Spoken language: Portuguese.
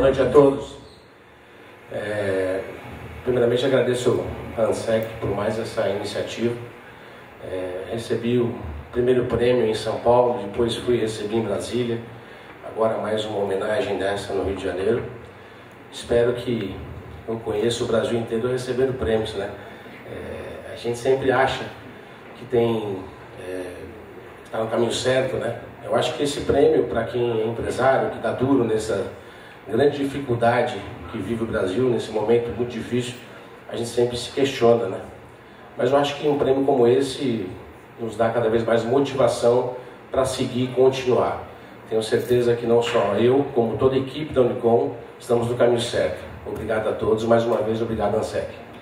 noite a todos. Primeiramente agradeço a ANSEC por mais essa iniciativa. Recebi o primeiro prêmio em São Paulo, depois recebi em Brasília, agora mais uma homenagem dessa no Rio de Janeiro. Espero que eu conheça o Brasil inteiro recebendo prêmios, né? A gente sempre acha que está no caminho certo, né? Eu acho que esse prêmio, para quem é empresário, que está duro nessa grande dificuldade que vive o Brasil, nesse momento muito difícil, a gente sempre se questiona, né? Mas eu acho que um prêmio como esse nos dá cada vez mais motivação para seguir e continuar. Tenho certeza que não só eu, como toda a equipe da Unicom, estamos no caminho certo. Obrigado a todos, mais uma vez, obrigado, ANSEC.